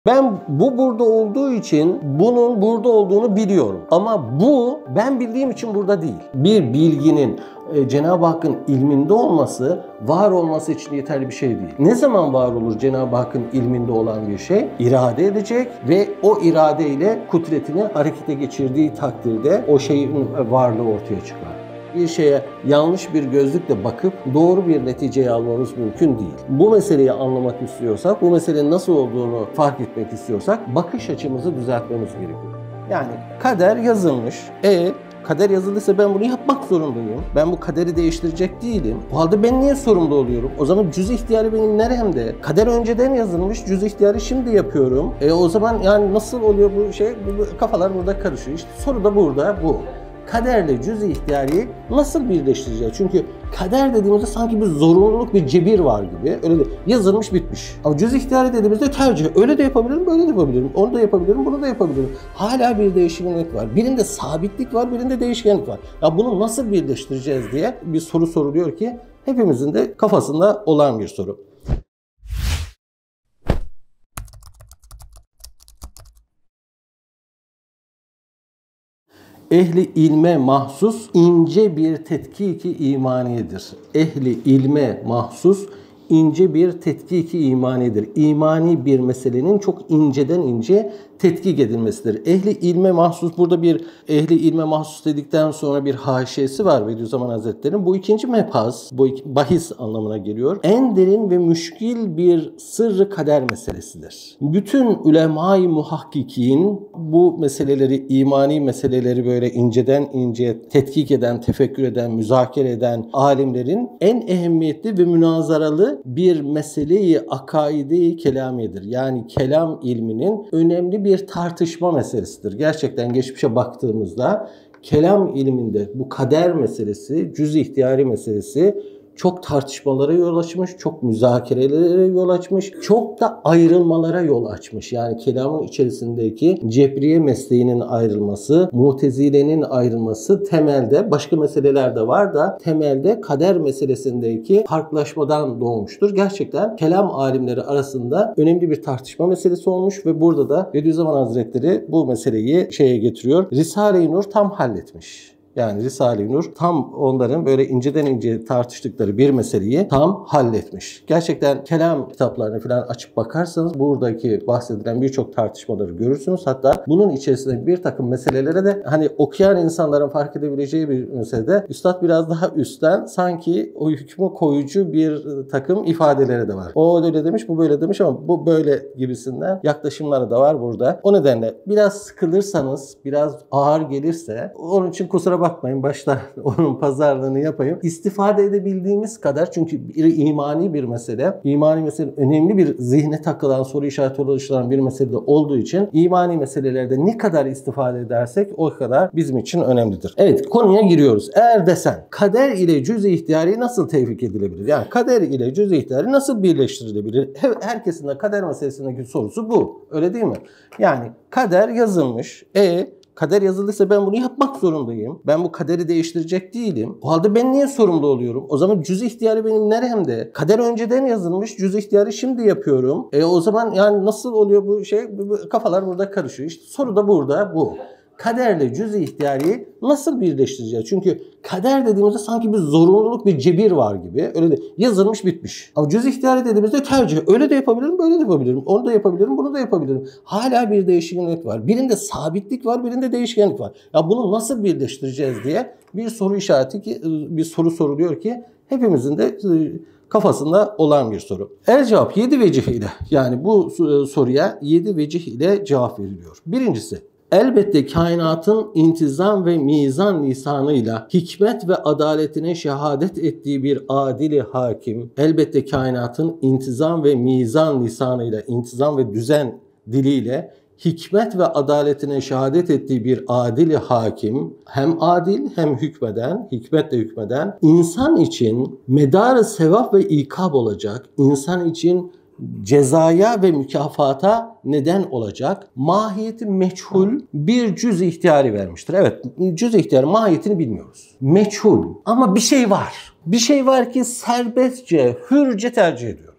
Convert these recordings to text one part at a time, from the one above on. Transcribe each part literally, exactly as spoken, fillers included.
Ben bu burada olduğu için bunun burada olduğunu biliyorum. Ama bu ben bildiğim için burada değil. Bir bilginin e, Cenab-ı Hakk'ın ilminde olması, var olması için yeterli bir şey değil. Ne zaman var olur Cenab-ı Hakk'ın ilminde olan bir şey? İrade edecek ve o iradeyle kudretini harekete geçirdiği takdirde o şeyin varlığı ortaya çıkar. Bir şeye yanlış bir gözlükle bakıp doğru bir neticeyi almamız mümkün değil. Bu meseleyi anlamak istiyorsak, bu meselenin nasıl olduğunu fark etmek istiyorsak bakış açımızı düzeltmemiz gerekiyor. Yani kader yazılmış. E kader yazılıysa ben bunu yapmak zorundayım. Ben bu kaderi değiştirecek değilim. O halde ben niye sorumlu oluyorum? O zaman cüz ihtiyarı benim neremde? Kader önceden yazılmış, cüz ihtiyarı şimdi yapıyorum. E o zaman yani nasıl oluyor bu şey? Bu, kafalar burada karışıyor. İşte soru da burada bu. Kaderle cüz-i ihtiyari nasıl birleştireceğiz? Çünkü kader dediğimizde sanki bir zorunluluk, bir cebir var gibi. Öyle de yazılmış bitmiş. Ama cüz-i ihtiyari dediğimizde tercih. Öyle de yapabilirim, böyle de yapabilirim. Onu da yapabilirim, bunu da yapabilirim. Hala bir değişkenlik var. Birinde sabitlik var, birinde değişkenlik var. Ya bunu nasıl birleştireceğiz diye bir soru soruluyor ki hepimizin de kafasında olan bir soru. Ehli ilme mahsus ince bir tetkiki imaniyedir. Ehli ilme mahsus ince bir tetkiki imanidir. İmani bir meselenin çok inceden ince tetkik edilmesidir. Ehli ilme mahsus, burada bir ehli ilme mahsus dedikten sonra bir haşiyesi var Bediüzzaman Hazretleri'nin. Bu ikinci mebhas, bu bahis anlamına geliyor. En derin ve müşkil bir sırrı kader meselesidir. Bütün ulema-i muhakkikin bu meseleleri, imani meseleleri böyle inceden ince tetkik eden, tefekkür eden, müzakere eden alimlerin en ehemmiyetli ve münazaralı bir meseleyi akaide-i kelamiyedir. Yani kelam ilminin önemli bir tartışma meselesidir. Gerçekten geçmişe baktığımızda kelam ilminde bu kader meselesi, cüz-i ihtiyari meselesi çok tartışmalara yol açmış, çok müzakerelere yol açmış, çok da ayrılmalara yol açmış. Yani kelamın içerisindeki Cebriye mesleğinin ayrılması, Mutezile'nin ayrılması temelde, başka meseleler de var da temelde kader meselesindeki farklılaşmadan doğmuştur. Gerçekten kelam alimleri arasında önemli bir tartışma meselesi olmuş ve burada da Bediüzzaman Hazretleri bu meseleyi şeye getiriyor. Risale-i Nur tam halletmiş. Yani Risale-i Nur tam onların böyle inceden ince tartıştıkları bir meseleyi tam halletmiş. Gerçekten kelam kitaplarını falan açıp bakarsanız buradaki bahsedilen birçok tartışmaları görürsünüz. Hatta bunun içerisinde bir takım meselelere de hani okuyan insanların fark edebileceği bir meselede üstad biraz daha üstten sanki o hükmü koyucu bir takım ifadeleri de var. O öyle demiş, bu böyle demiş ama bu böyle gibisinden yaklaşımları da var burada. O nedenle biraz sıkılırsanız, biraz ağır gelirse onun için kusura bakmayın, başta onun pazarlığını yapayım. İstifade edebildiğimiz kadar, çünkü bir imani bir mesele, imani mesele önemli bir zihne takılan, soru işareti oluşturan bir mesele olduğu için imani meselelerde ne kadar istifade edersek o kadar bizim için önemlidir. Evet, konuya giriyoruz. Eğer desen kader ile cüz-i ihtiyari nasıl tevfik edilebilir? Yani kader ile cüz-i ihtiyari nasıl birleştirilebilir? Herkesin de kader meselesindeki sorusu bu. Öyle değil mi? Yani kader yazılmış. E kader yazılıysa ben bunu yapmak zorundayım. Ben bu kaderi değiştirecek değilim. O halde ben niye sorumlu oluyorum? O zaman cüz ihtiyarı benim neremde? Kader önceden yazılmış, cüz ihtiyarı şimdi yapıyorum. E o zaman yani nasıl oluyor bu şey? Bu, bu, kafalar burada karışıyor. İşte soru da burada bu. Kaderle cüz-i ihtiyari nasıl birleştireceğiz? Çünkü kader dediğimizde sanki bir zorunluluk, bir cebir var gibi. Öyle de yazılmış bitmiş. Ama cüz-i ihtiyari dediğimizde tercih. Öyle de yapabilirim, böyle de yapabilirim. Onu da yapabilirim, bunu da yapabilirim. Hala bir değişkenlik var. Birinde sabitlik var, birinde değişkenlik var. Ya bunu nasıl birleştireceğiz diye bir soru işareti ki, bir soru soruluyor ki hepimizin de kafasında olan bir soru. El cevap yedi vecih ile, yani bu soruya yedi vecih ile cevap veriliyor. Birincisi, elbette kainatın intizam ve mizan lisanıyla hikmet ve adaletine şehadet ettiği bir adil-i hakim, elbette kainatın intizam ve mizan lisanıyla, intizam ve düzen diliyle hikmet ve adaletine şehadet ettiği bir adil-i hakim, hem adil hem hükmeden, hikmetle hükmeden, insan için medar-ı sevap ve ikab olacak, insan için cezaya ve mükafata neden olacak mahiyeti meçhul bir cüz ihtiyari vermiştir. Evet, cüz ihtiyarı mahiyetini bilmiyoruz. Meçhul ama bir şey var. Bir şey var ki serbestçe, hürce tercih ediyoruz.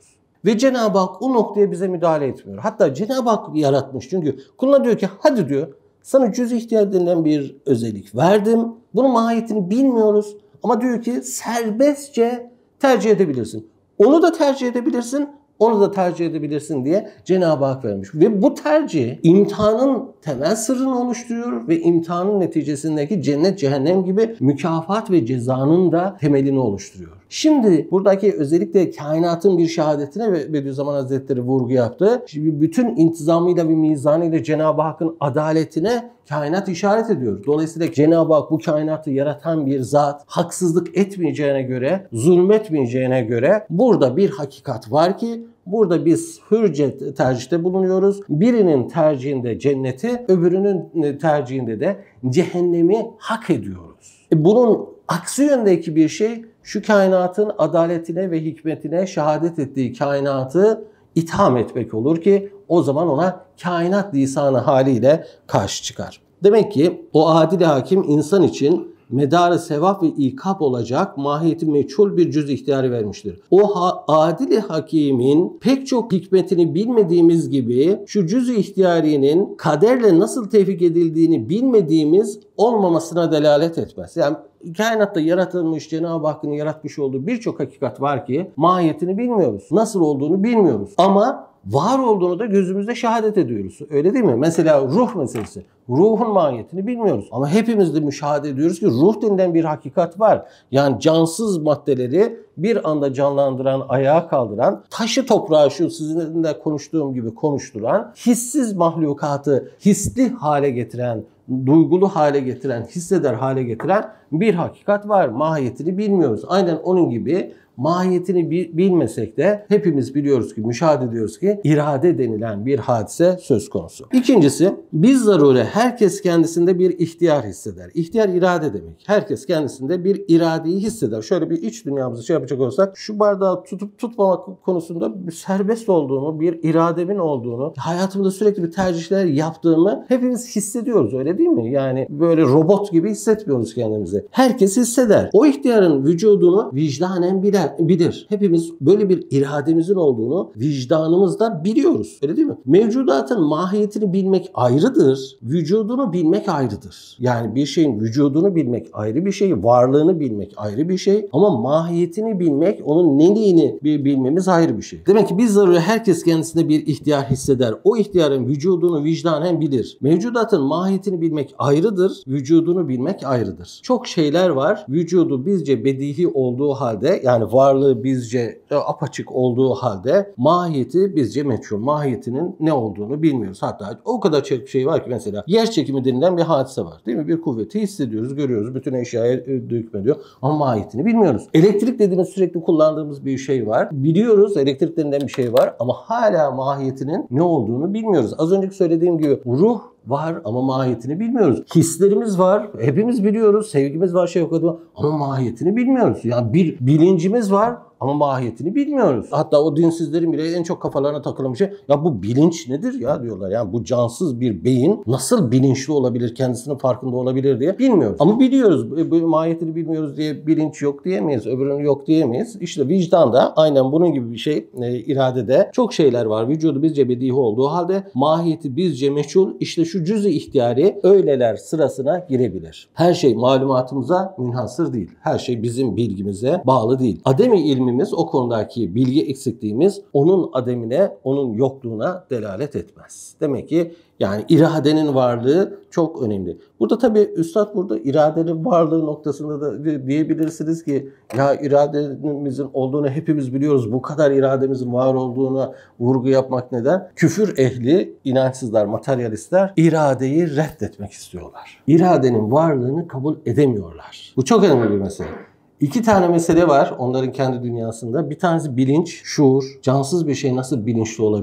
Ve Cenab-ı Hak o noktaya bize müdahale etmiyor. Hatta Cenab-ı Hak yaratmış. Çünkü kuluna diyor ki hadi diyor sana cüz ihtiyar denilen bir özellik verdim. Bunun mahiyetini bilmiyoruz. Ama diyor ki serbestçe tercih edebilirsin. Onu da tercih edebilirsin. Onu da tercih edebilirsin diye Cenab-ı Hak vermiş. Ve bu tercih imtihanın temel sırrını oluşturuyor ve imtihanın neticesindeki cennet, cehennem gibi mükafat ve cezanın da temelini oluşturuyor. Şimdi buradaki özellikle kainatın bir şehadetine ve Bediüzzaman Hazretleri vurgu yaptı. Şimdi bütün intizamıyla ve mizanıyla Cenab-ı Hakk'ın adaletine kainat işaret ediyor. Dolayısıyla Cenab-ı Hak bu kainatı yaratan bir zat, haksızlık etmeyeceğine göre, zulmetmeyeceğine göre burada bir hakikat var ki burada biz hürce tercihte bulunuyoruz. Birinin tercihinde cenneti, öbürünün tercihinde de cehennemi hak ediyoruz. E bunun aksi yöndeki bir şey şu kainatın adaletine ve hikmetine şehadet ettiği kainatı itham etmek olur ki o zaman ona kainat lisanı haliyle karşı çıkar. Demek ki o adil hakim insan için medarı sevap ve ikab olacak mahiyeti meçhul bir cüz ihtiyarı vermiştir. O ha adil hakimin pek çok hikmetini bilmediğimiz gibi şu cüz ihtiyarinin kaderle nasıl tevfik edildiğini bilmediğimiz olmamasına delalet etmez. Yani kainatta yaratılmış, Cenab-ı Hakk'ın yaratmış olduğu birçok hakikat var ki mahiyetini bilmiyoruz. Nasıl olduğunu bilmiyoruz. Ama var olduğunu da gözümüzde şehadet ediyoruz. Öyle değil mi? Mesela ruh meselesi. Ruhun mahiyetini bilmiyoruz. Ama hepimiz de müşahede ediyoruz ki ruh denilen bir hakikat var. Yani cansız maddeleri bir anda canlandıran, ayağa kaldıran, taşı toprağı şu sizinle de konuştuğum gibi konuşturan, hissiz mahlukatı hisli hale getiren, duygulu hale getiren, hisseder hale getiren bir hakikat var. Mahiyetini bilmiyoruz. Aynen onun gibi mahiyetini bilmesek de hepimiz biliyoruz ki, müşahede ediyoruz ki irade denilen bir hadise söz konusu. İkincisi, biz zarure herkes kendisinde bir ihtiyar hisseder. İhtiyar irade demek. Herkes kendisinde bir iradeyi hisseder. Şöyle bir iç dünyamızı şey yapacak olsak, şu bardağı tutup tutmamak konusunda bir serbest olduğumu, bir irademin olduğunu, hayatımda sürekli bir tercihler yaptığımı hepimiz hissediyoruz, öyle değil mi? Yani böyle robot gibi hissetmiyoruz kendimizi. Herkes hisseder. O ihtiyarın vücudunu vicdanen bilir. bilir. Hepimiz böyle bir irademizin olduğunu vicdanımızda biliyoruz. Öyle değil mi? Mevcudatın mahiyetini bilmek ayrıdır. Vücudunu bilmek ayrıdır. Yani bir şeyin vücudunu bilmek ayrı bir şey. Varlığını bilmek ayrı bir şey. Ama mahiyetini bilmek, onun neliğini bilmemiz ayrı bir şey. Demek ki biz zaruri herkes kendisinde bir ihtiyar hisseder. O ihtiyarın vücudunu vicdanen bilir. Mevcudatın mahiyetini bilmek ayrıdır. Vücudunu bilmek ayrıdır. Çok şeyler var. Vücudu bizce bedihi olduğu halde, yani varlığı bizce apaçık olduğu halde mahiyeti bizce meçhul. Mahiyetinin ne olduğunu bilmiyoruz. Hatta o kadar çok şey var ki mesela yer çekimi denilen bir hadise var. Değil mi? Bir kuvveti hissediyoruz, görüyoruz. Bütün eşyaya hükmediyor. Ama mahiyetini bilmiyoruz. Elektrik dediğimiz sürekli kullandığımız bir şey var. Biliyoruz, elektrik denilen bir şey var ama hala mahiyetinin ne olduğunu bilmiyoruz. Az önceki söylediğim gibi ruh var ama mahiyetini bilmiyoruz. Hislerimiz var. Hepimiz biliyoruz. Sevgimiz var, şefkat var ama mahiyetini bilmiyoruz. Yani bir bilincimiz var ama mahiyetini bilmiyoruz. Hatta o dinsizlerin bile en çok kafalarına takılan bir şey, ya bu bilinç nedir ya diyorlar. Yani bu cansız bir beyin nasıl bilinçli olabilir, kendisinin farkında olabilir diye bilmiyoruz. Ama biliyoruz. Bu mahiyetini bilmiyoruz diye bilinç yok diyemeyiz. Öbürünü yok diyemeyiz. İşte vicdanda aynen bunun gibi bir şey. E, iradede çok şeyler var. Vücudu bizce bedihi olduğu halde mahiyeti bizce meçhul. İşte şu cüz-i ihtiyari öyleler sırasına girebilir. Her şey malumatımıza münhasır değil. Her şey bizim bilgimize bağlı değil. Ademi ilmi o konudaki bilgi eksikliğimiz onun ademine, onun yokluğuna delalet etmez. Demek ki yani iradenin varlığı çok önemli. Burada tabii üstad burada iradenin varlığı noktasında da diyebilirsiniz ki ya irademizin olduğunu hepimiz biliyoruz. Bu kadar irademizin var olduğuna vurgu yapmak neden? Küfür ehli, inançsızlar, materyalistler iradeyi reddetmek istiyorlar. İradenin varlığını kabul edemiyorlar. Bu çok önemli bir mesele. İki tane mesele var onların kendi dünyasında. Bir tanesi bilinç, şuur. Cansız bir şey nasıl bilinçli olabilir?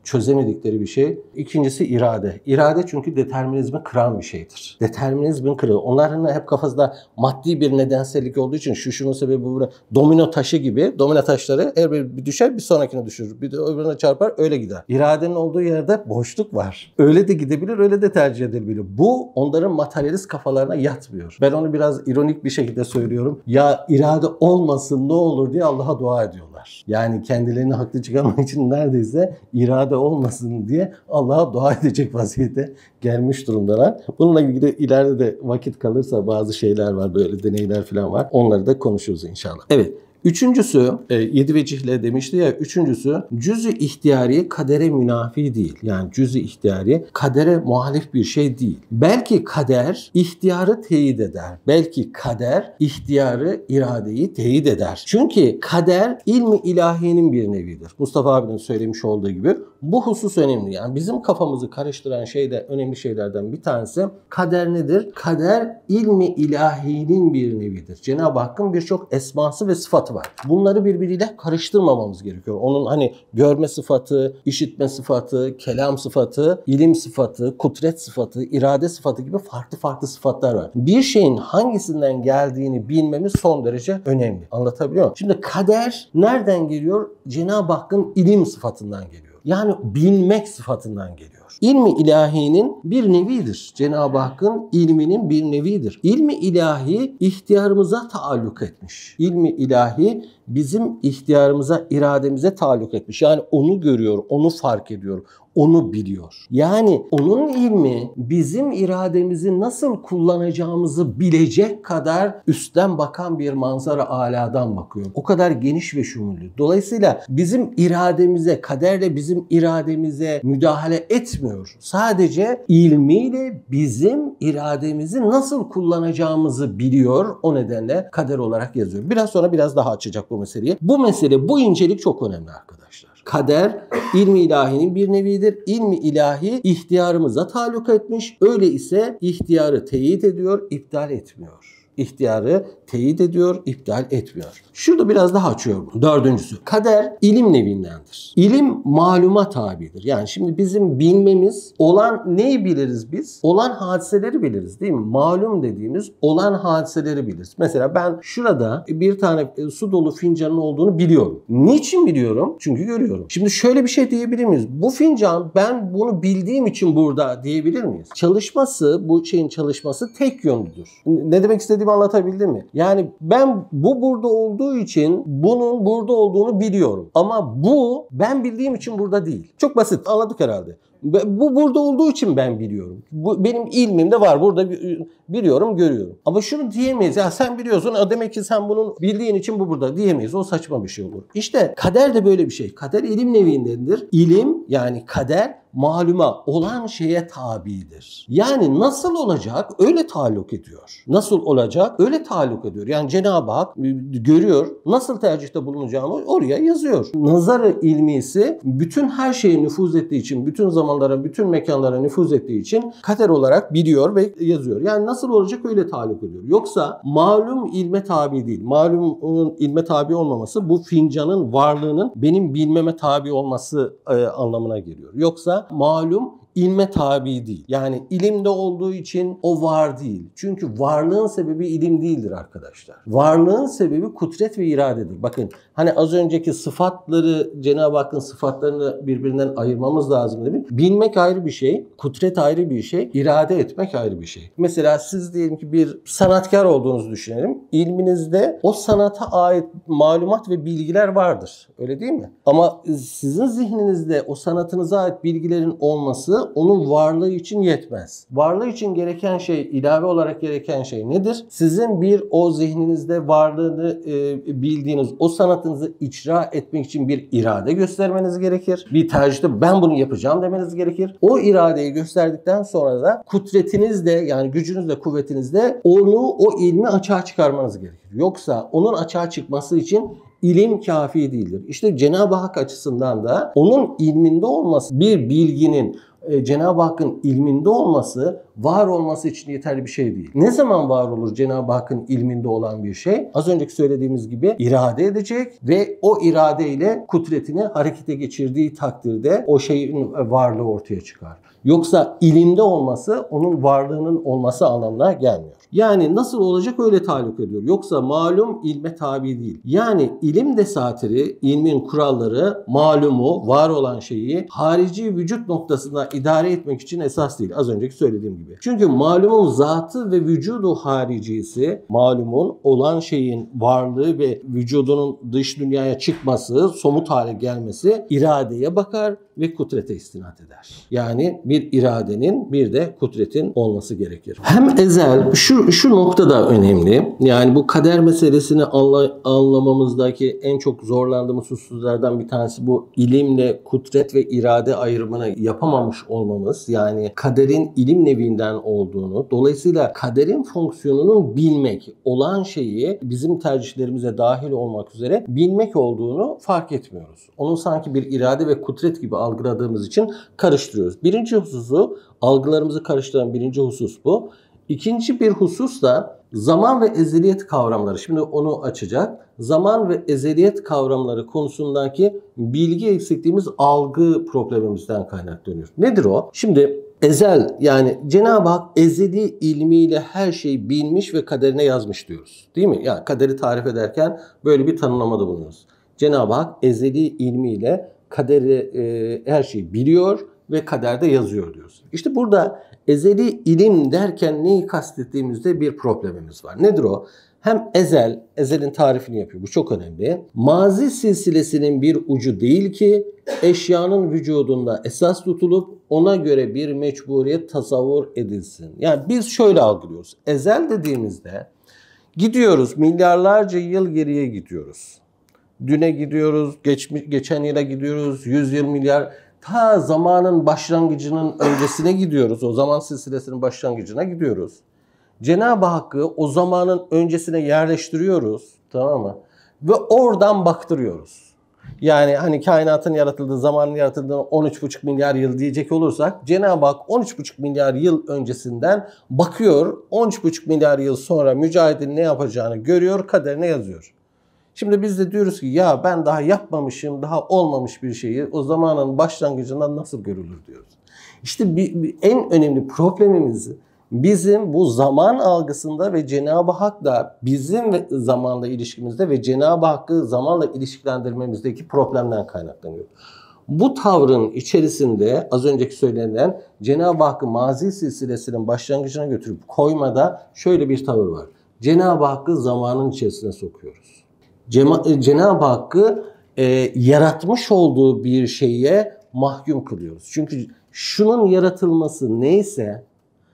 çözemedikleri bir şey. İkincisi irade. İrade çünkü determinizmi kıran bir şeydir. Determinizmin kırığı. Onların hep kafasında maddi bir nedensellik olduğu için şu şunun sebebi bu. Domino taşı gibi. Domino taşları her bir düşer bir sonrakine düşürür. Bir de öbürüne çarpar öyle gider. İradenin olduğu yerde boşluk var. Öyle de gidebilir, öyle de tercih edebilir. Bu onların materyalist kafalarına yatmıyor. Ben onu biraz ironik bir şekilde söylüyorum. Ya irade olmasın ne olur diye Allah'a dua ediyorlar. Yani kendilerini haklı çıkarmak için neredeyse irade olmasın diye Allah'a dua edecek vaziyete gelmiş durumdalar. Bununla ilgili ileride de vakit kalırsa bazı şeyler var, böyle deneyler falan var. Onları da konuşuruz inşallah. Evet. Üçüncüsü, e, yedi vecihle demişti ya, üçüncüsü cüz-i ihtiyari kadere münafi değil. Yani cüz-i ihtiyari kadere muhalif bir şey değil. Belki kader ihtiyarı teyit eder. Belki kader ihtiyarı, iradeyi teyit eder. Çünkü kader ilmi ilahiyenin bir nevidir. Mustafa abinin söylemiş olduğu gibi bu husus önemli. Yani bizim kafamızı karıştıran şey de önemli şeylerden bir tanesi kader nedir? Kader ilmi ilahinin bir nevidir. Cenab-ı Hakk'ın birçok esması ve sıfatı var. Bunları birbiriyle karıştırmamamız gerekiyor. Onun hani görme sıfatı, işitme sıfatı, kelam sıfatı, ilim sıfatı, kudret sıfatı, irade sıfatı gibi farklı farklı sıfatlar var. Bir şeyin hangisinden geldiğini bilmemiz son derece önemli. Anlatabiliyor muyum? Şimdi kader nereden geliyor? Cenab-ı Hakk'ın ilim sıfatından geliyor. Yani bilmek sıfatından geliyor. İlmi ilahinin bir nevidir. Cenab-ı Hakk'ın ilminin bir nevidir. İlmi ilahi ihtiyarımıza taalluk etmiş. İlmi ilahi bizim ihtiyarımıza, irademize taalluk etmiş. Yani onu görüyor, onu fark ediyor, onu biliyor. Yani onun ilmi bizim irademizi nasıl kullanacağımızı bilecek kadar üstten bakan bir manzara aladan bakıyor. O kadar geniş ve şumulü. Dolayısıyla bizim irademize, kaderle bizim irademize müdahale etmiyor. Sadece ilmiyle bizim irademizi nasıl kullanacağımızı biliyor. O nedenle kader olarak yazıyor. Biraz sonra biraz daha açacak bu meseleyi. Bu mesele, bu incelik çok önemli arkadaşlar. Kader ilmi ilahinin bir nevidir. İlmi ilahi ihtiyarımıza taalluk etmiş. Öyle ise ihtiyarı teyit ediyor, iptal etmiyor. İhtiyarı teyit ediyor, iptal etmiyor. Şurada biraz daha açıyorum. Dördüncüsü. Kader ilim nevindendir. İlim maluma tabidir. Yani şimdi bizim bilmemiz, olan neyi biliriz biz? Olan hadiseleri biliriz değil mi? Malum dediğimiz olan hadiseleri biliriz. Mesela ben şurada bir tane su dolu fincanın olduğunu biliyorum. Niçin biliyorum? Çünkü görüyorum. Şimdi şöyle bir şey diyebilir miyiz? Bu fincan, ben bunu bildiğim için burada diyebilir miyiz? Çalışması, bu şeyin çalışması tek yönlüdür. Ne demek istediğimi anlatabildim mi? Yani ben bu burada olduğu için bunun burada olduğunu biliyorum. Ama bu ben bildiğim için burada değil. Çok basit. Anladık herhalde. Bu burada olduğu için ben biliyorum. Bu benim ilmimde var. Burada biliyorum, görüyorum. Ama şunu diyemeyiz. Ya sen biliyorsun, demek ki sen bunun bildiğin için bu burada diyemeyiz. O saçma bir şey olur. İşte kader de böyle bir şey. Kader ilim nevindendir. İlim, yani kader maluma, olan şeye tabidir. Yani nasıl olacak öyle taalluk ediyor. Nasıl olacak öyle taalluk ediyor. Yani Cenab-ı Hak görüyor. Nasıl tercihte bulunacağını oraya yazıyor. Nazarı ilmisi bütün her şeye nüfuz ettiği için, bütün zamanlara, bütün mekanlara nüfuz ettiği için kader olarak biliyor ve yazıyor. Yani nasıl olacak öyle taalluk ediyor. Yoksa malum ilme tabi değil. Malumun ilme tabi olmaması bu fincanın varlığının benim bilmeme tabi olması e, anlamına geliyor. Yoksa malum ilme tabi değil. Yani ilimde olduğu için o var değil. Çünkü varlığın sebebi ilim değildir arkadaşlar. Varlığın sebebi kudret ve iradedir. Bakın hani az önceki sıfatları, Cenab-ı Hakk'ın sıfatlarını birbirinden ayırmamız lazım dedim. Bilmek ayrı bir şey, kudret ayrı bir şey, irade etmek ayrı bir şey. Mesela siz diyelim ki bir sanatkar olduğunuzu düşünelim. İlminizde o sanata ait malumat ve bilgiler vardır. Öyle değil mi? Ama sizin zihninizde o sanatınıza ait bilgilerin olması onun varlığı için yetmez. Varlığı için gereken şey, ilave olarak gereken şey nedir? Sizin bir o zihninizde varlığını e, bildiğiniz o sanatınızı icra etmek için bir irade göstermeniz gerekir. Bir tercihte ben bunu yapacağım demeniz gerekir. O iradeyi gösterdikten sonra da kudretinizle, yani gücünüzle, kuvvetinizle onu, o ilmi açığa çıkarmanız gerekir. Yoksa onun açığa çıkması için İlim kafi değildir. İşte Cenab-ı Hak açısından da onun ilminde olması, bir bilginin Cenab-ı Hakk'ın ilminde olması var olması için yeterli bir şey değil. Ne zaman var olur Cenab-ı Hakk'ın ilminde olan bir şey? Az önceki söylediğimiz gibi irade edecek ve o iradeyle kudretini harekete geçirdiği takdirde o şeyin varlığı ortaya çıkar. Yoksa ilimde olması onun varlığının olması anlamına gelmiyor. Yani nasıl olacak öyle taluk ediyor. Yoksa malum ilme tabi değil. Yani ilim desatiri, ilmin kuralları malumu, var olan şeyi harici vücut noktasında idare etmek için esas değil. Az önceki söylediğim gibi. Çünkü malumun zatı ve vücudu haricisi, malumun olan şeyin varlığı ve vücudunun dış dünyaya çıkması, somut hale gelmesi iradeye bakar ve kudrete istinad eder. Yani bir iradenin bir de kudretin olması gerekir. Hem ezel, şu, şu nokta da önemli. Yani bu kader meselesini anla, anlamamızdaki en çok zorlandığımız hususlardan bir tanesi bu ilimle kudret ve irade ayrımını yapamamış olmamız. Yani kaderin ilim nevinden olduğunu, dolayısıyla kaderin fonksiyonunun bilmek, olan şeyi bizim tercihlerimize dahil olmak üzere bilmek olduğunu fark etmiyoruz. Onun sanki bir irade ve kudret gibi algıladığımız için karıştırıyoruz. Birinci hususu, algılarımızı karıştıran birinci husus bu. İkinci bir husus da zaman ve ezeliyet kavramları. Şimdi onu açacak. Zaman ve ezeliyet kavramları konusundaki bilgi eksikliğimiz algı problemimizden kaynaklanıyor. Nedir o? Şimdi ezel, yani Cenab-ı Hak ezeli ilmiyle her şeyi bilmiş ve kaderine yazmış diyoruz. Değil mi? Yani kaderi tarif ederken böyle bir tanımlamada bulunuyoruz. Cenab-ı Hak ezeli ilmiyle kaderi, e, her şeyi biliyor ve kaderde yazıyor diyoruz. İşte burada ezeli ilim derken neyi kastettiğimizde bir problemimiz var. Nedir o? Hem ezel, ezelin tarifini yapıyor. Bu çok önemli. Mazi silsilesinin bir ucu değil ki eşyanın vücudunda esas tutulup ona göre bir mecburiyet tasavvur edilsin. Yani biz şöyle algılıyoruz. Ezel dediğimizde gidiyoruz, milyarlarca yıl geriye gidiyoruz. Düne gidiyoruz, geçmiş, geçen yıla gidiyoruz, yüz yıl milyar, ta zamanın başlangıcının öncesine gidiyoruz. O zaman silsilesinin başlangıcına gidiyoruz. Cenab-ı Hakk'ı o zamanın öncesine yerleştiriyoruz, tamam mı? Ve oradan baktırıyoruz. Yani hani kainatın yaratıldığı, zamanın yaratıldığı on üç buçuk milyar yıl diyecek olursak Cenab-ı Hak on üç buçuk milyar yıl öncesinden bakıyor, on üç buçuk milyar yıl sonra mücahidin ne yapacağını görüyor, kaderine yazıyor. Şimdi biz de diyoruz ki ya ben daha yapmamışım, daha olmamış bir şeyi o zamanın başlangıcından nasıl görülür diyoruz. İşte bir, bir, en önemli problemimiz bizim bu zaman algısında ve Cenab-ı Hak'la bizim ve zamanla ilişkimizde ve Cenab-ı Hakk'ı zamanla ilişkilendirmemizdeki problemden kaynaklanıyor. Bu tavrın içerisinde az önceki söylenen Cenab-ı Hakk'ı mazi silsilesinin başlangıcına götürüp koymada şöyle bir tavır var. Cenab-ı Hakk'ı zamanın içerisine sokuyoruz. Cenab-ı Hakk'ı e, yaratmış olduğu bir şeye mahkum kılıyoruz. Çünkü şunun yaratılması neyse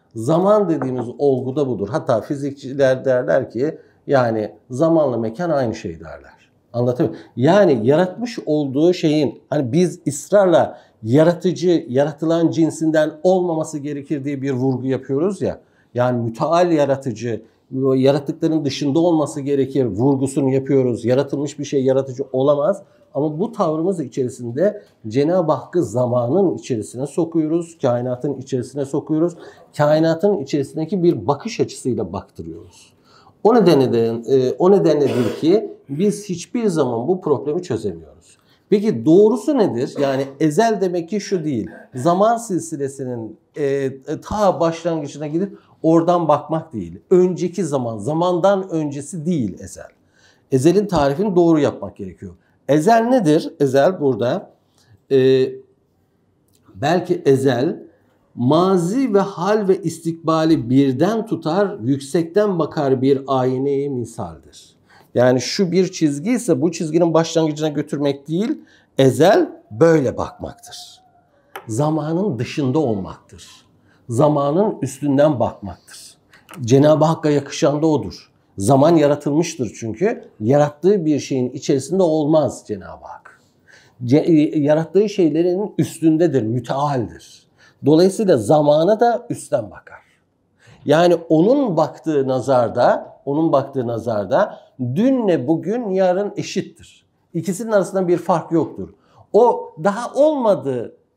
zaman dediğimiz olgu da budur. Hatta fizikçiler derler ki yani zamanla mekan aynı şey derler. Anlatabiliyor muyum? Yani yaratmış olduğu şeyin hani biz ısrarla yaratıcı, yaratılan cinsinden olmaması gerekir diye bir vurgu yapıyoruz ya. Yani müteal yaratıcı, yaratıkların dışında olması gerekir vurgusunu yapıyoruz. Yaratılmış bir şey yaratıcı olamaz. Ama bu tavrımız içerisinde Cenab-ı Hakk'ı zamanın içerisine sokuyoruz. Kainatın içerisine sokuyoruz. Kainatın içerisindeki bir bakış açısıyla baktırıyoruz. O nedenle de, o nedenledir ki biz hiçbir zaman bu problemi çözemiyoruz. Peki doğrusu nedir? Yani ezel demek ki şu değil. Zaman silsilesinin e, ta başlangıcına gidip oradan bakmak değil. Önceki zaman, zamandan öncesi değil ezel. Ezelin tarifini doğru yapmak gerekiyor. Ezel nedir? Ezel burada e, belki ezel mazi ve hal ve istikbali birden tutar, yüksekten bakar bir aynayı misaldir. Yani şu bir çizgi ise bu çizginin başlangıcına götürmek değil, ezel böyle bakmaktır. Zamanın dışında olmaktır. Zamanın üstünden bakmaktır. Cenab-ı Hakk'a yakışan da odur. Zaman yaratılmıştır çünkü. Yarattığı bir şeyin içerisinde olmaz Cenab-ı Hak. Yarattığı şeylerin üstündedir, mütealdir. Dolayısıyla zamana da üstten bakar. Yani onun baktığı nazarda, onun baktığı nazarda dünle bugün yarın eşittir. İkisinin arasında bir fark yoktur. O daha olmadı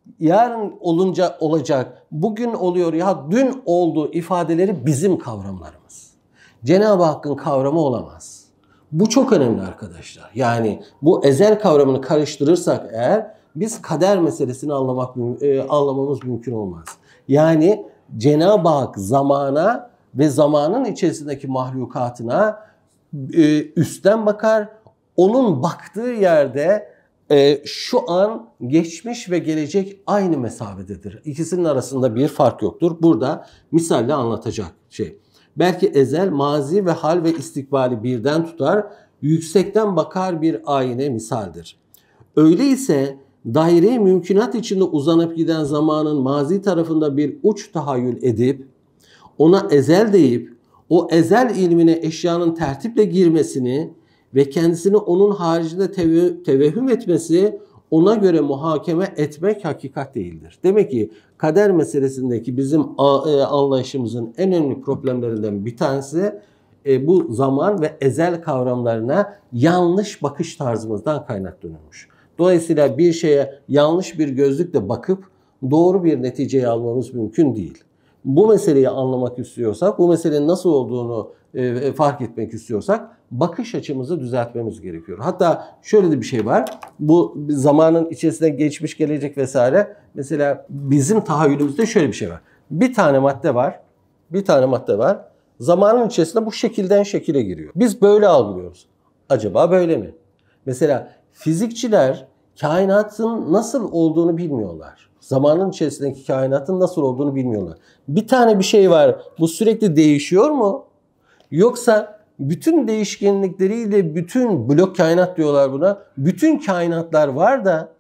yarın olunca olacak, bugün oluyor ya dün oldu ifadeleri bizim kavramlarımız. Cenab-ı Hakk'ın kavramı olamaz. Bu çok önemli arkadaşlar. Yani bu ezel kavramını karıştırırsak eğer biz kader meselesini anlamak e, anlamamız mümkün olmaz. Yani Cenab-ı Hak zamana ve zamanın içerisindeki mahlukatına e, üstten bakar. Onun baktığı yerde e, şu an geçmiş ve gelecek aynı mesafededir. İkisinin arasında bir fark yoktur. Burada misalle anlatacak şey. Belki ezel, mazi ve hal ve istikbali birden tutar, yüksekten bakar bir ayine misaldir. Öyleyse daire-i mümkünat içinde uzanıp giden zamanın mazi tarafında bir uç tahayyül edip, ona ezel deyip, o ezel ilmine eşyanın tertiple girmesini ve kendisini onun haricinde teve tevehhüm etmesi, ona göre muhakeme etmek hakikat değildir. Demek ki kader meselesindeki bizim anlayışımızın en önemli problemlerinden bir tanesi bu zaman ve ezel kavramlarına yanlış bakış tarzımızdan kaynaklanıyormuş. Dolayısıyla bir şeye yanlış bir gözlükle bakıp doğru bir neticeyi almamız mümkün değil. Bu meseleyi anlamak istiyorsak, bu meselenin nasıl olduğunu e, fark etmek istiyorsak bakış açımızı düzeltmemiz gerekiyor. Hatta şöyle de bir şey var. Bu zamanın içerisinde geçmiş, gelecek vesaire. Mesela bizim tahayyülümüzde şöyle bir şey var. Bir tane madde var. Bir tane madde var. Zamanın içerisinde bu şekilden şekile giriyor. Biz böyle algılıyoruz. Acaba böyle mi? Mesela fizikçiler kainatın nasıl olduğunu bilmiyorlar. Zamanın içerisindeki kainatın nasıl olduğunu bilmiyorlar. Bir tane bir şey var. Bu sürekli değişiyor mu? Yoksa bütün değişkenlikleriyle bütün blok kainat diyorlar buna. Bütün kainatlar var da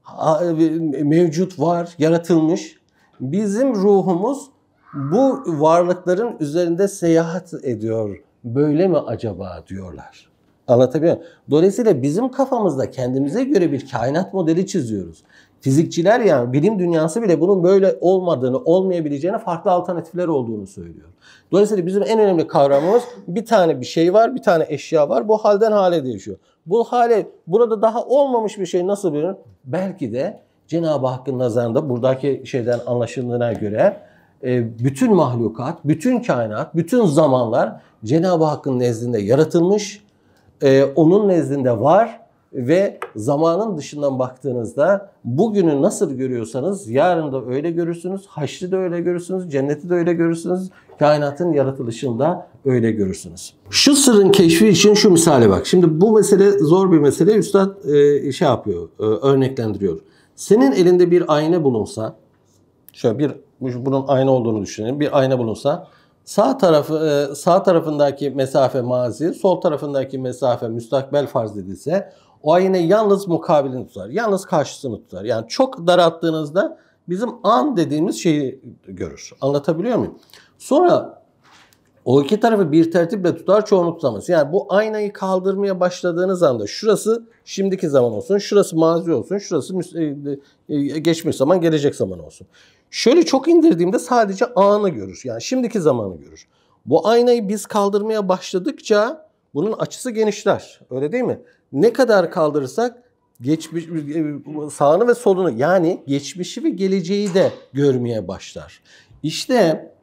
mevcut var, yaratılmış. Bizim ruhumuz bu varlıkların üzerinde seyahat ediyor. Böyle mi acaba diyorlar. Anlatabiliyor muyum? Dolayısıyla bizim kafamızda kendimize göre bir kainat modeli çiziyoruz. Fizikçiler yani bilim dünyası bile bunun böyle olmadığını, olmayabileceğine farklı alternatifler olduğunu söylüyor. Dolayısıyla bizim en önemli kavramımız bir tane bir şey var, bir tane eşya var. Bu halden hale değişiyor. Bu hale burada daha olmamış bir şey nasıl bilinir? Belki de Cenab-ı Hakk'ın nazarında buradaki şeyden anlaşıldığına göre bütün mahlukat, bütün kainat, bütün zamanlar Cenab-ı Hakk'ın nezdinde yaratılmış, onun nezdinde var. Ve zamanın dışından baktığınızda bugünü nasıl görüyorsanız yarın da öyle görürsünüz, haşrı da öyle görürsünüz, cenneti de öyle görürsünüz, kainatın yaratılışını da öyle görürsünüz. Şu sırrın keşfi için şu misale bak. Şimdi bu mesele zor bir mesele. Üstad e, şey yapıyor, e, örneklendiriyor. Senin elinde bir ayna bulunsa, şöyle bir bunun ayna olduğunu düşünelim, bir ayna bulunsa, sağ tarafı sağ tarafındaki mesafe mazi, sol tarafındaki mesafe müstakbel farz edilse, o ayna yalnız mukabilini tutar. Yalnız karşısını tutar. Yani çok daralttığınızda bizim an dediğimiz şeyi görür. Anlatabiliyor muyum? Sonra o iki tarafı bir tertiple tutar, çoğunu tutamaz. Yani bu aynayı kaldırmaya başladığınız anda şurası şimdiki zaman olsun, şurası mazi olsun, şurası geçmiş zaman, gelecek zaman olsun. Şöyle çok indirdiğimde sadece anı görür. Yani şimdiki zamanı görür. Bu aynayı biz kaldırmaya başladıkça bunun açısı genişler. Öyle değil mi? Ne kadar kaldırırsak geçmiş, sağını ve solunu yani geçmişi ve geleceği de görmeye başlar. İşte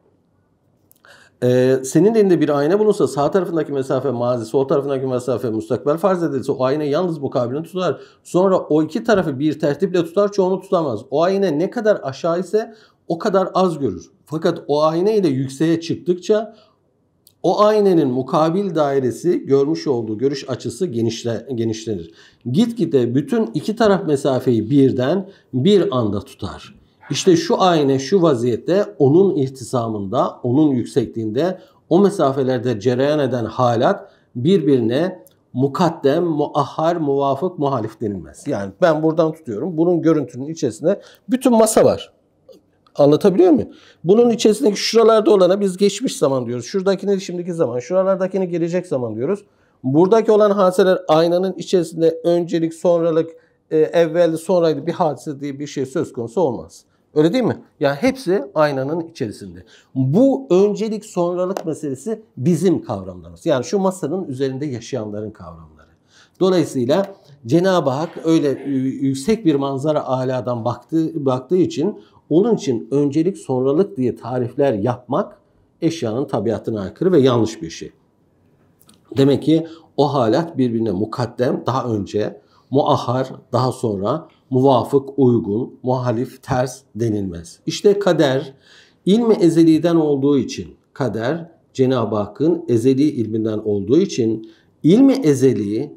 e, senin elinde bir ayna bulunsa sağ tarafındaki mesafe mazi, sol tarafındaki mesafe müstakbel farz edilse o ayna yalnız mukabilini tutar. Sonra o iki tarafı bir tertiple tutar, çoğunu tutamaz. O ayna ne kadar aşağı ise o kadar az görür. Fakat o ayna ile yükseğe çıktıkça o aynanın mukabil dairesi görmüş olduğu görüş açısı genişle, genişlenir. Gitgide bütün iki taraf mesafeyi birden bir anda tutar. İşte şu ayna şu vaziyette onun ihtisamında, onun yüksekliğinde o mesafelerde cereyan eden halat birbirine mukaddem, muahhar, muvafık, muhalif denilmez. Yani ben buradan tutuyorum. Bunun görüntünün içerisinde bütün masa var. Anlatabiliyor muyum? Bunun içerisindeki şuralarda olana biz geçmiş zaman diyoruz. Şuradakini şimdiki zaman, şuralardakini gelecek zaman diyoruz. Buradaki olan hadiseler aynanın içerisinde öncelik, sonralık, e, evveldi, sonraydı bir hadise diye bir şey söz konusu olmaz. Öyle değil mi? Yani hepsi aynanın içerisinde. Bu öncelik, sonralık meselesi bizim kavramlarımız. Yani şu masanın üzerinde yaşayanların kavramları. Dolayısıyla Cenab-ı Hak öyle yüksek bir manzara âlâdan baktığı, baktığı için onun için öncelik sonralık diye tarifler yapmak eşyanın tabiatına aykırı ve yanlış bir şey. Demek ki o halat birbirine mukaddem, daha önce, muahhar, daha sonra, muvafık, uygun, muhalif, ters denilmez. İşte kader, ilmi ezeliden olduğu için, kader, Cenab-ı Hakk'ın ezeli ilminden olduğu için, ilmi ezeli,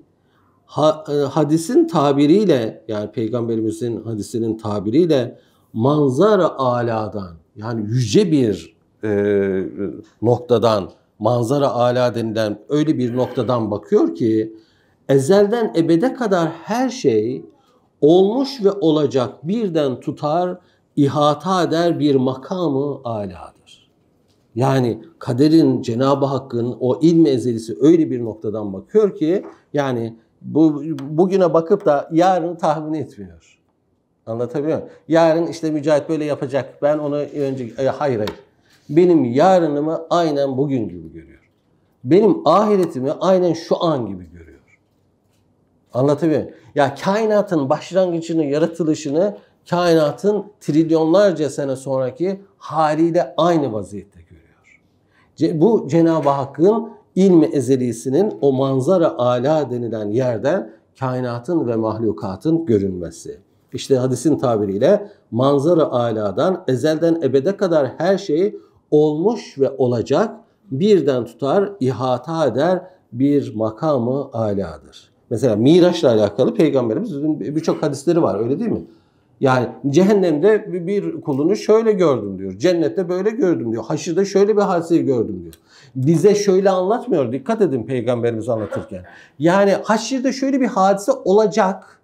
hadisin tabiriyle, yani Peygamberimizin hadisinin tabiriyle, manzara âlâdan, yani yüce bir e, noktadan, manzara âlâ denilen öyle bir noktadan bakıyor ki, ezelden ebede kadar her şey olmuş ve olacak birden tutar, ihata eder bir makamı âlâdır. Yani kaderin, Cenab-ı Hakk'ın o ilmi ezelisi öyle bir noktadan bakıyor ki, yani bu bugüne bakıp da yarını tahmin etmiyor. Anlatabiliyor muyum? Yarın işte Mücahit böyle yapacak. Ben onu önce... E, hayır hayır. Benim yarınımı aynen bugün gibi görüyor. Benim ahiretimi aynen şu an gibi görüyor. Anlatabiliyor muyum? Ya kainatın başlangıcını, yaratılışını kainatın trilyonlarca sene sonraki haliyle aynı vaziyette görüyor. Bu Cenab-ı Hakk'ın ilmi ezelisinin o manzara âlâ denilen yerden kainatın ve mahlukatın görünmesi. İşte hadisin tabiriyle manzara âlâdan ezelden ebede kadar her şey olmuş ve olacak birden tutar, ihata eder bir makamı âlâdır. Mesela Miraç'la alakalı Peygamberimizin birçok hadisleri var, öyle değil mi? Yani cehennemde bir kulunu şöyle gördüm diyor. Cennette böyle gördüm diyor. Haşirde şöyle bir hadiseyi gördüm diyor. Bize şöyle anlatmıyor. Dikkat edin Peygamberimiz anlatırken. Yani haşirde şöyle bir hadise olacak.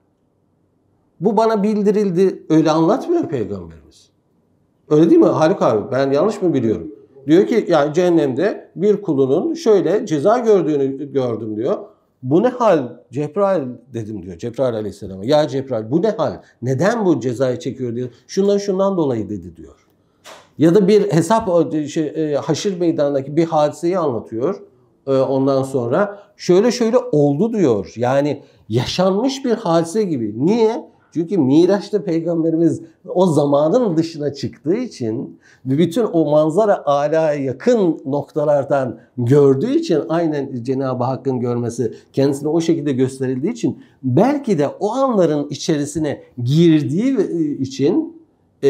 Bu bana bildirildi. Öyle anlatmıyor Peygamberimiz. Öyle değil mi Haluk abi? Ben yanlış mı biliyorum? Diyor ki yani cehennemde bir kulunun şöyle ceza gördüğünü gördüm diyor. Bu ne hal? Cebrail dedim diyor. Cebrail aleyhisselama. Ya Cebrail bu ne hal? Neden bu cezayı çekiyor diyor. Şundan şundan dolayı dedi diyor. Ya da bir hesap şey, haşir meydanındaki bir hadiseyi anlatıyor. Ondan sonra şöyle şöyle oldu diyor. Yani yaşanmış bir hadise gibi. Niye? Çünkü Miraç'ta Peygamberimiz o zamanın dışına çıktığı için ve bütün o manzara âlâya yakın noktalardan gördüğü için, aynen Cenab-ı Hakk'ın görmesi kendisine o şekilde gösterildiği için, belki de o anların içerisine girdiği için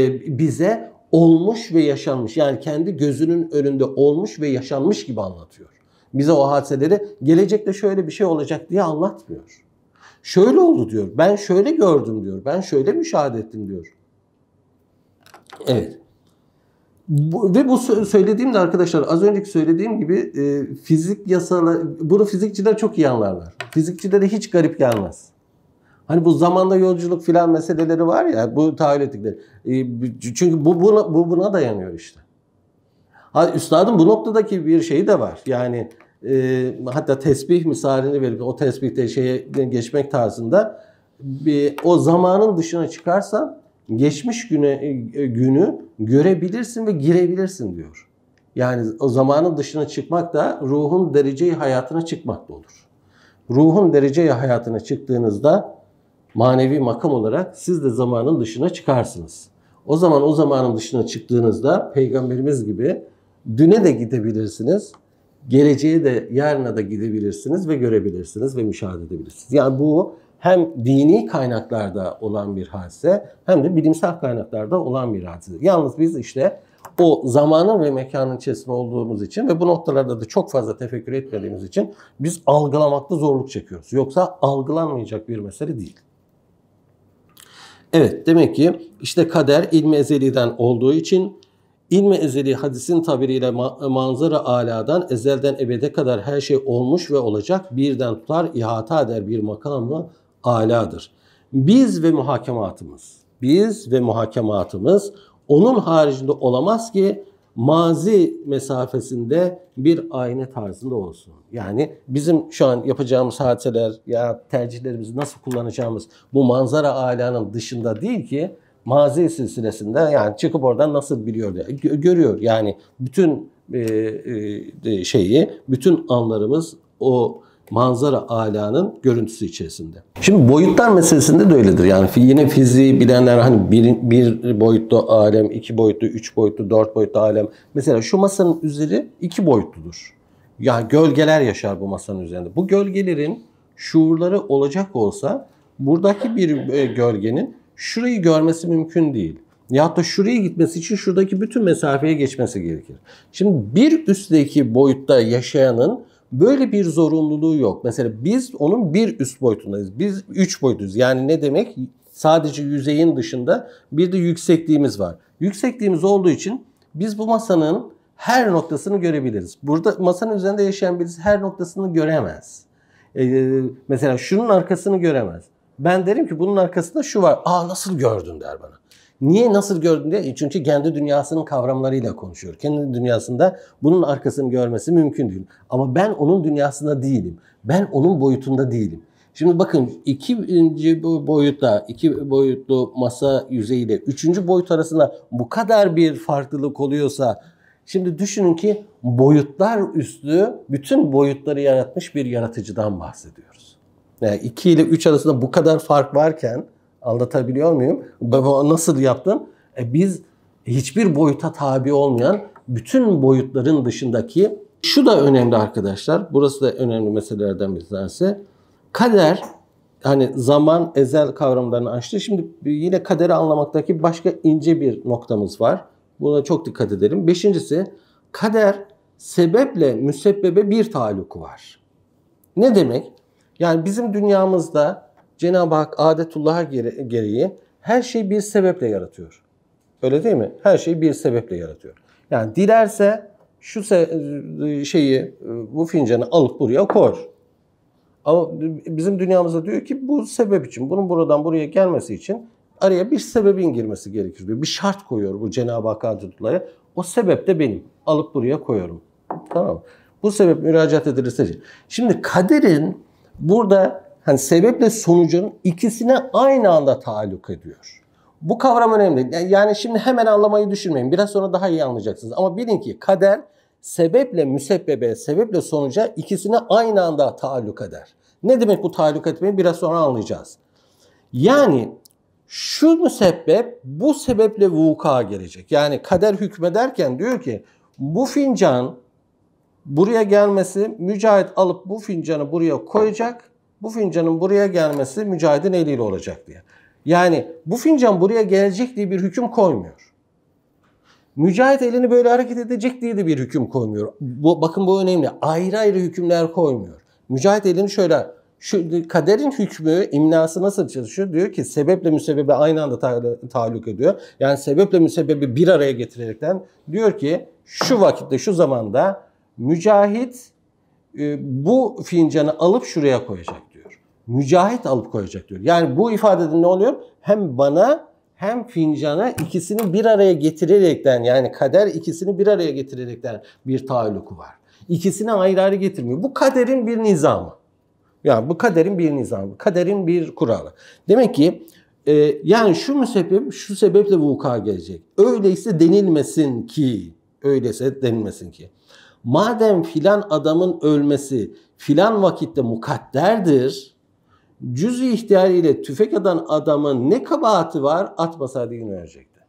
bize olmuş ve yaşanmış, yani kendi gözünün önünde olmuş ve yaşanmış gibi anlatıyor. Bize o hadiseleri gelecekte şöyle bir şey olacak diye anlatmıyor. Şöyle oldu diyor. Ben şöyle gördüm diyor. Ben şöyle müşahede ettim diyor. Evet. Bu, ve bu söylediğim de arkadaşlar az önceki söylediğim gibi e, fizik yasaları, bunu fizikçiler çok iyi anlarlar. Fizikçilere hiç garip gelmez. Hani bu zamanda yolculuk filan meseleleri var ya, bu tahayyül ettikleri. E, çünkü bu buna, bu buna dayanıyor işte. Ha, üstadın bu noktadaki bir şeyi de var. Yani e, hatta tesbih misalini verip o tesbihte şeye geçmek tarzında bir, o zamanın dışına çıkarsan geçmiş güne, günü görebilirsin ve girebilirsin diyor. Yani o zamanın dışına çıkmak da ruhun derece-i hayatına çıkmak da olur. Ruhun derece-i hayatına çıktığınızda manevi makam olarak siz de zamanın dışına çıkarsınız. O zaman o zamanın dışına çıktığınızda Peygamberimiz gibi düne de gidebilirsiniz, geleceğe de yarına da gidebilirsiniz ve görebilirsiniz ve müşahede edebilirsiniz. Yani bu hem dini kaynaklarda olan bir hadise hem de bilimsel kaynaklarda olan bir hadise. Yalnız biz işte o zamanın ve mekanın içerisinde olduğumuz için ve bu noktalarda da çok fazla tefekkür etmediğimiz için biz algılamakta zorluk çekiyoruz. Yoksa algılanmayacak bir mesele değil. Evet, demek ki işte kader ilmi ezeliden olduğu için ilmi ezeli hadisin tabiriyle manzara âlâdan ezelden ebede kadar her şey olmuş ve olacak birden tutar, ihata eder bir makamı âlâdır. Biz ve muhakematımız, biz ve muhakematımız onun haricinde olamaz ki mazi mesafesinde bir ayna tarzında olsun. Yani bizim şu an yapacağımız hadiseler ya tercihlerimizi nasıl kullanacağımız bu manzara âlânın dışında değil ki mazi silsilesinde, yani çıkıp oradan nasıl biliyor diye görüyor. Yani bütün e, e, şeyi, bütün anlarımız o manzara alanın görüntüsü içerisinde. Şimdi boyutlar meselesinde de öyledir. Yani yine fiziği bilenler hani bir, bir boyutlu alem, iki boyutlu, üç boyutlu, dört boyutlu alem. Mesela şu masanın üzeri iki boyutludur. Yani gölgeler yaşar bu masanın üzerinde. Bu gölgelerin şuurları olacak olsa buradaki bir gölgenin şurayı görmesi mümkün değil. Ya da şuraya gitmesi için şuradaki bütün mesafeye geçmesi gerekir. Şimdi bir üstteki boyutta yaşayanın böyle bir zorunluluğu yok. Mesela biz onun bir üst boyutundayız. Biz üç boyutuyuz. Yani ne demek? Sadece yüzeyin dışında bir de yüksekliğimiz var. Yüksekliğimiz olduğu için biz bu masanın her noktasını görebiliriz. Burada masanın üzerinde yaşayan birisi her noktasını göremez. Ee, mesela şunun arkasını göremez. Ben derim ki bunun arkasında şu var. Aa nasıl gördün der bana. Niye nasıl gördün diye? Çünkü kendi dünyasının kavramlarıyla konuşuyor. Kendi dünyasında bunun arkasını görmesi mümkün değil. Ama ben onun dünyasında değilim. Ben onun boyutunda değilim. Şimdi bakın ikinci boyutta, iki boyutlu masa yüzeyiyle üçüncü boyut arasında bu kadar bir farklılık oluyorsa şimdi düşünün ki boyutlar üstü bütün boyutları yaratmış bir yaratıcıdan bahsediyoruz. Yani iki ile üç arasında bu kadar fark varken anlatabiliyor muyum? Nasıl yaptın? E biz hiçbir boyuta tabi olmayan bütün boyutların dışındaki şu da önemli arkadaşlar. Burası da önemli meselelerden bir tanesi. Kader hani zaman ezel kavramlarını açtı. Şimdi yine kaderi anlamaktaki başka ince bir noktamız var. Buna çok dikkat edelim. Beşincisi kader sebeple müsebbebe bir taallukü var. Ne demek? Yani bizim dünyamızda Cenab-ı Hak adetullah'a gereği her şeyi bir sebeple yaratıyor. Öyle değil mi? Her şeyi bir sebeple yaratıyor. Yani dilerse şu şeyi, bu fincanı alıp buraya koy. Ama bizim dünyamızda diyor ki bu sebep için, bunun buradan buraya gelmesi için araya bir sebebin girmesi gerekir diyor. Bir şart koyuyor bu Cenab-ı Hak adetullah'a. O sebep de benim. Alıp buraya koyuyorum. Tamam mı? Bu sebep müracaat edilirse. Şimdi kaderin burada hani sebeple sonucun ikisine aynı anda taalluk ediyor. Bu kavram önemli. Yani şimdi hemen anlamayı düşünmeyin. Biraz sonra daha iyi anlayacaksınız. Ama bilin ki kader sebeple müsebbebe, sebeple sonuca ikisine aynı anda taalluk eder. Ne demek bu taalluk etmeyi? Biraz sonra anlayacağız. Yani şu müsebbep bu sebeple vuku'a gelecek. Yani kader hükmederken diyor ki bu fincan buraya gelmesi Mücahit alıp bu fincanı buraya koyacak. Bu fincanın buraya gelmesi Mücahit'in eliyle olacak diye. Yani bu fincan buraya gelecek diye bir hüküm koymuyor. Mücahit elini böyle hareket edecek diye de bir hüküm koymuyor. Bu, bakın bu önemli. Ayrı ayrı hükümler koymuyor. Mücahit elini şöyle, şu kaderin hükmü, imnası nasıl çalışıyor? Diyor ki sebeple müsebbebi aynı anda taalluk ediyor. Yani sebeple müsebbebi bir araya getirerekten diyor ki şu vakitte, şu zamanda Mücahit e, bu fincanı alıp şuraya koyacak diyor. Mücahit alıp koyacak diyor. Yani bu ifadede ne oluyor? Hem bana hem fincana ikisini bir araya getirerekten yani kader ikisini bir araya getirerekten bir taalluku var. İkisini ayrı ayrı getirmiyor. Bu kaderin bir nizamı. Yani bu kaderin bir nizamı. Kaderin bir kuralı. Demek ki e, yani şu müsebbep şu sebeple vuku'a gelecek. Öyleyse denilmesin ki öyleyse denilmesin ki. Madem filan adamın ölmesi filan vakitte mukadderdir, cüz-i ihtiyarıyla tüfek atan adamın ne kabahati var atmasaydı yine ölecekti.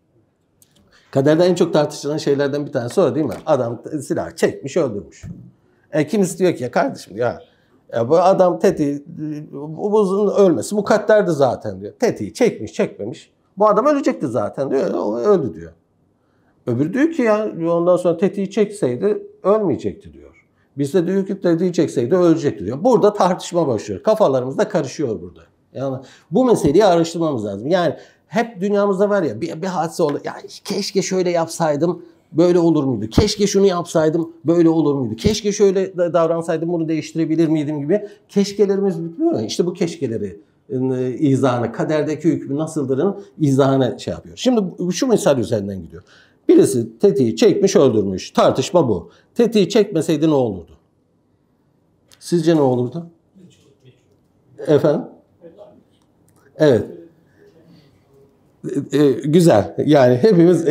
Kaderde en çok tartışılan şeylerden bir tanesi o değil mi? Adam silah çekmiş öldürmüş. E, kimisi diyor ki ya kardeşim ya, ya bu adam tetiği bu buzun ölmesi mukadderdi zaten diyor. Tetiği çekmiş çekmemiş. Bu adam ölecekti zaten diyor. O öldü diyor. Öbürü diyor ki ya ondan sonra tetiği çekseydi ölmeyecekti diyor. Biz de diyor ki tetiği çekseydi ölecekti diyor. Burada tartışma başlıyor. Kafalarımızda karışıyor burada. Yani bu meseleyi araştırmamız lazım. Yani hep dünyamızda var ya bir, bir hadise oldu. Ya keşke şöyle yapsaydım böyle olur muydu? Keşke şunu yapsaydım böyle olur muydu? Keşke şöyle davransaydım bunu değiştirebilir miydim gibi keşkelerimiz bitmiyor. İşte bu keşkeleri izahını, kaderdeki hükmü nasıldırın izahını şey yapıyor. Şimdi şu misal üzerinden gidiyor. Birisi tetiği çekmiş öldürmüş. Tartışma bu. Tetiği çekmeseydi ne olurdu? Sizce ne olurdu? Efendim? Evet. Ee, güzel. Yani hepimiz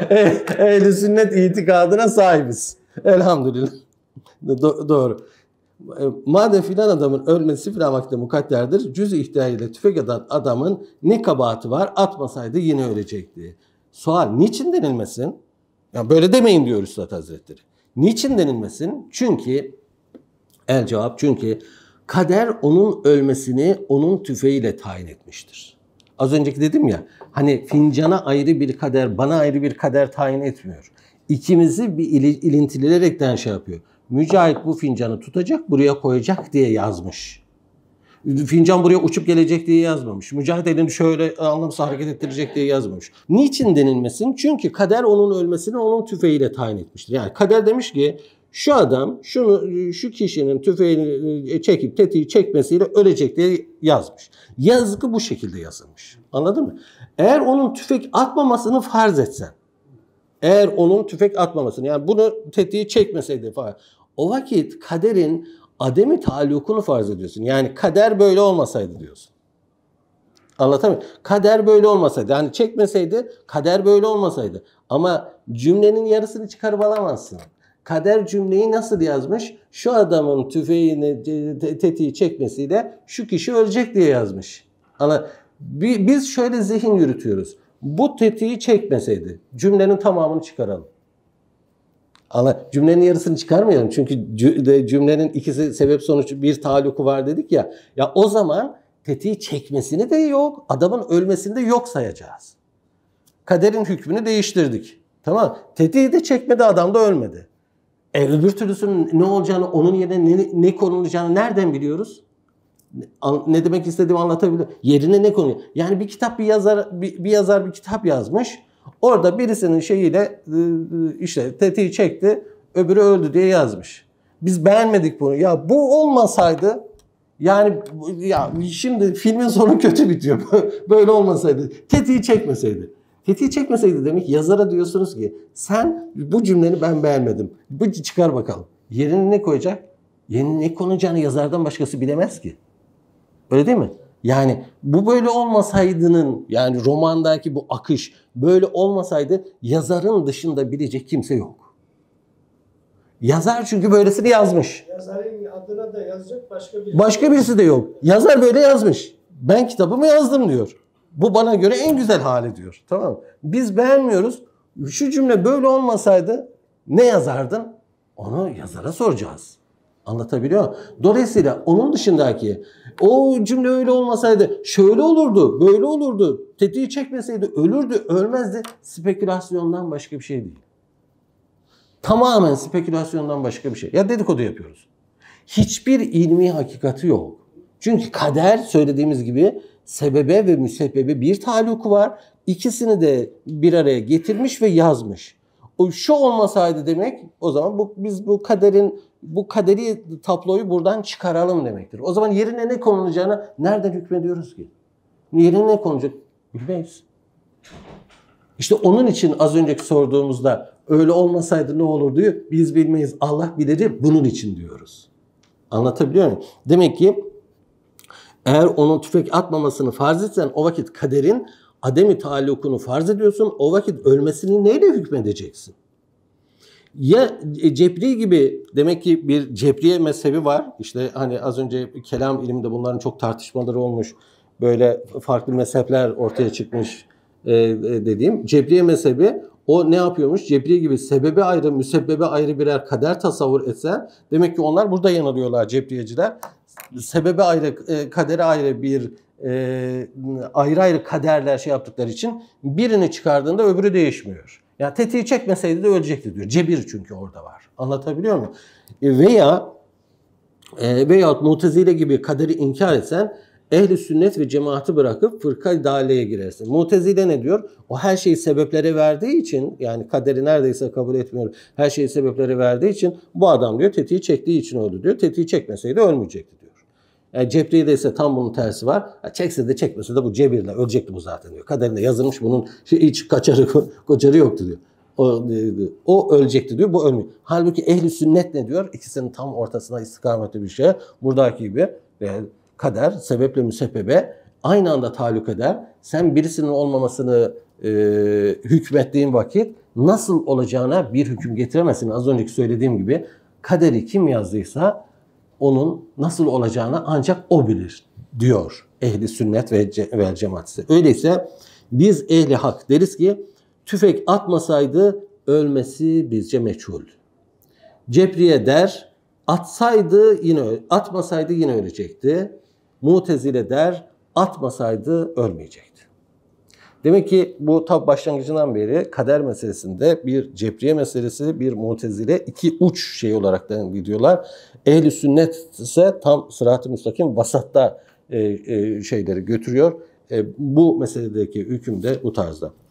ehl-i sünnet itikadına sahibiz. Elhamdülillah. Do- doğru. Madem filan adamın ölmesi filan vakti mukadderdir, cüz-i ihtiyarıyla tüfek atan adamın ne kabahati var, atmasaydı yine ölecekti. Sual, niçin denilmesin? Ya böyle demeyin diyor Üstad Hazretleri. Niçin denilmesin? Çünkü, el cevap, çünkü kader onun ölmesini onun tüfeğiyle tayin etmiştir. Az önceki dedim ya, hani fincana ayrı bir kader, bana ayrı bir kader tayin etmiyor. İkimizi bir ilintililerekten şey yapıyor. Mücahit bu fincanı tutacak, buraya koyacak diye yazmış. Fincan buraya uçup gelecek diye yazmamış. Mücahit elini şöyle anlamsız hareket ettirecek diye yazmamış. Niçin denilmesin? Çünkü kader onun ölmesini onun tüfeğiyle tayin etmiştir. Yani kader demiş ki şu adam şunu şu kişinin tüfeğini çekip tetiği çekmesiyle ölecek diye yazmış. Yazgı bu şekilde yazılmış. Anladın mı? Eğer onun tüfek atmamasını farz etsen, eğer onun tüfek atmamasını, yani bunu tetiği çekmeseydi falan, o vakit kaderin ademi talukunu farz ediyorsun. Yani kader böyle olmasaydı diyorsun. Anlatamıyorum. Kader böyle olmasaydı, yani çekmeseydi, kader böyle olmasaydı. Ama cümlenin yarısını çıkarıp alamazsın. Kader cümleyi nasıl yazmış? Şu adamın tüfeğini, tetiği çekmesiyle şu kişi ölecek diye yazmış. Ama biz şöyle zihin yürütüyoruz. Bu tetiği çekmeseydi cümlenin tamamını çıkaralım. Ama cümlenin yarısını çıkarmayalım. Çünkü cümlenin ikisi sebep sonuç bir taluku var dedik ya. Ya o zaman tetiği çekmesini de yok, adamın ölmesini de yok sayacağız. Kaderin hükmünü değiştirdik. Tamam. Tetiği de çekmedi, adam da ölmedi. E öbür türlüsünün ne olacağını, onun yerine ne, ne konulacağını nereden biliyoruz? Ne demek istediğimi anlatabiliyor. Yerine ne konuyor? Yani bir kitap bir yazar bir, bir yazar bir kitap yazmış. Orada birisinin şeyiyle işte tetiği çekti, öbürü öldü diye yazmış. Biz beğenmedik bunu. Ya bu olmasaydı, yani ya şimdi filmin sonu kötü bitiyor. Böyle olmasaydı, tetiği çekmeseydi. Tetiği çekmeseydi demek yazara diyorsunuz ki sen bu cümleni ben beğenmedim. Bu çıkar bakalım. Yerine ne koyacak? Yerine ne konacağını yazardan başkası bilemez ki. Öyle değil mi? Yani bu böyle olmasaydının, yani romandaki bu akış böyle olmasaydı yazarın dışında bilecek kimse yok. Yazar çünkü böylesini yazmış. Yazarın adına da yazacak başka birisi. Başka birisi de yok. Yazar böyle yazmış. Ben kitabımı yazdım diyor. Bu bana göre en güzel hali diyor. Tamam mı? Biz beğenmiyoruz. Şu cümle böyle olmasaydı ne yazardın? Onu yazara soracağız. Anlatabiliyor muyum? Dolayısıyla onun dışındaki o cümle öyle olmasaydı şöyle olurdu, böyle olurdu, tetiği çekmeseydi ölürdü, ölmezdi. Spekülasyondan başka bir şey değil. Tamamen spekülasyondan başka bir şey. Ya dedikodu yapıyoruz. Hiçbir ilmi hakikati yok. Çünkü kader söylediğimiz gibi sebebe ve müsebbebe bir taluku var. İkisini de bir araya getirmiş ve yazmış. O şu olmasaydı demek, o zaman bu, biz bu kaderin bu kaderi tabloyu buradan çıkaralım demektir. O zaman yerine ne konulacağını nereden hükmediyoruz ki? Yerine ne konulacak? Bilmeyiz. İşte onun için az önceki sorduğumuzda öyle olmasaydı ne olur diyor. Biz bilmeyiz. Allah bilir, bunun için diyoruz. Anlatabiliyor muyum? Demek ki eğer onun tüfek atmamasını farz etsen o vakit kaderin ademi taallukunu farz ediyorsun. O vakit ölmesini neyle hükmedeceksin? Ya Cebri gibi, demek ki bir Cebriye mezhebi var. İşte hani az önce kelam ilimde bunların çok tartışmaları olmuş. Böyle farklı mezhepler ortaya çıkmış e, dediğim. Cebriye mezhebi o ne yapıyormuş? Cebri gibi sebebi ayrı, müsebbebe ayrı birer kader tasavvur etsen, demek ki onlar burada yanılıyorlar Cebriyeciler. Sebebe ayrı, e, kadere ayrı bir e, ayrı ayrı kaderler şey yaptıkları için birini çıkardığında öbürü değişmiyor. Ya tetiği çekmeseydi de ölecekti diyor. Cebir çünkü orada var. Anlatabiliyor muyum? E, veya e, veyahut Mutezile gibi kaderi inkar etsen ehli sünnet ve cemaati bırakıp fırka daleye girersin. Mutezile ne diyor? O her şeyi sebeplere verdiği için, yani kaderi neredeyse kabul etmiyor. Her şeyi sebeplere verdiği için bu adam diyor tetiği çektiği için öldü diyor. Tetiği çekmeseydi ölmeyecekti diyor. Yani Cebri'de ise tam bunun tersi var. Çekse de çekmese de bu cebirle ölecekti bu zaten diyor. Kaderinde yazılmış, bunun hiç kaçarı, koçarı yoktu diyor. O, o ölecekti diyor, bu ölmüyor. Halbuki ehli sünnet ne diyor? İkisinin tam ortasına istikametli bir şey. Buradaki gibi yani kader, sebeple müsebbebe aynı anda taluk eder. Sen birisinin olmamasını e, hükmettiğin vakit nasıl olacağına bir hüküm getiremezsin. Az önceki söylediğim gibi kaderi kim yazdıysa onun nasıl olacağını ancak o bilir diyor ehli sünnet ve, ce ve cemaat. Öyleyse biz ehli hak deriz ki tüfek atmasaydı ölmesi bizce meçhul. Cebriye der atsaydı yine atmasaydı yine ölecekti. Mutezile der atmasaydı ölmeyecekti. Demek ki bu tab başlangıcından beri kader meselesinde bir cebriye meselesi, bir mutezile iki uç şey olarak da gidiyorlar. Ehl-i sünnet ise tam sırat-ı müstakim vasatta e, e, şeyleri götürüyor. E, bu meseledeki hüküm de bu tarzda.